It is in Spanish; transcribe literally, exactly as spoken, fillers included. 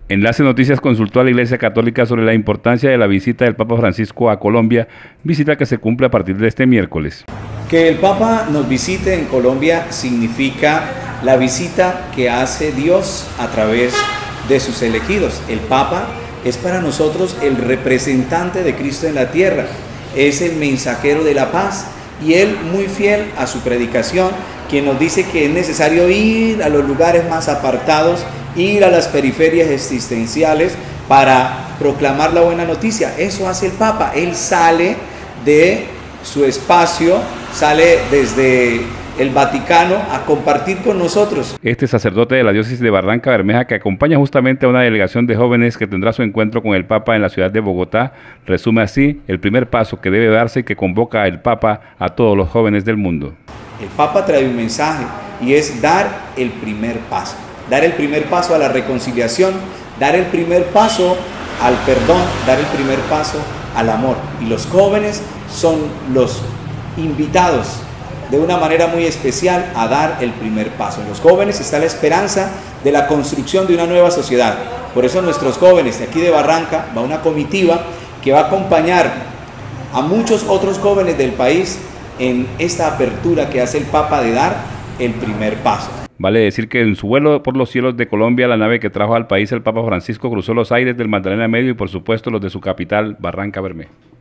Enlace Noticias consultó a la Iglesia Católica sobre la importancia de la visita del Papa Francisco a Colombia, visita que se cumple a partir de este miércoles. Que el Papa nos visite en Colombia significa la visita que hace Dios a través de sus elegidos. El Papa es para nosotros el representante de Cristo en la tierra, es el mensajero de la paz y él, muy fiel a su predicación, quien nos dice que es necesario ir a los lugares más apartados, ir a las periferias existenciales para proclamar la buena noticia. Eso hace el Papa, él sale de su espacio, sale desde el Vaticano a compartir con nosotros. Este sacerdote de la diócesis de Barranca Bermeja, que acompaña justamente a una delegación de jóvenes que tendrá su encuentro con el Papa en la ciudad de Bogotá, resume así el primer paso que debe darse y que convoca el Papa a todos los jóvenes del mundo. El Papa trae un mensaje y es dar el primer paso, dar el primer paso a la reconciliación, dar el primer paso al perdón, dar el primer paso al amor. Y los jóvenes son los invitados de una manera muy especial a dar el primer paso. En los jóvenes está la esperanza de la construcción de una nueva sociedad. Por eso nuestros jóvenes de aquí de Barranca va una comitiva que va a acompañar a muchos otros jóvenes del país en esta apertura que hace el Papa de dar el primer paso. Vale decir que en su vuelo por los cielos de Colombia, la nave que trajo al país el Papa Francisco cruzó los aires del Magdalena Medio y por supuesto los de su capital, Barranca Bermeja.